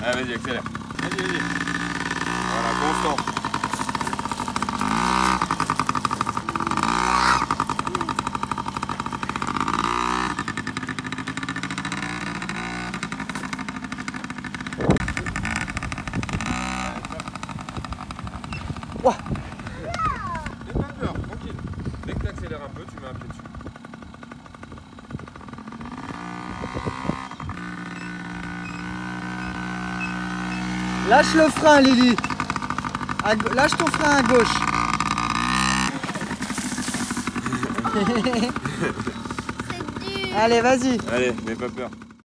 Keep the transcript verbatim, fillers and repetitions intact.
Allez, vas-y, accélère. Vas-y, vas-y. Voilà, constant. Ouah. N'aie pas peur, tranquille. Dès que tu accélères un peu, tu mets un pied dessus. Lâche le frein, Lily. À ga- Lâche ton frein à gauche. C'est dur. Allez, vas-y. Allez, n'aie pas peur.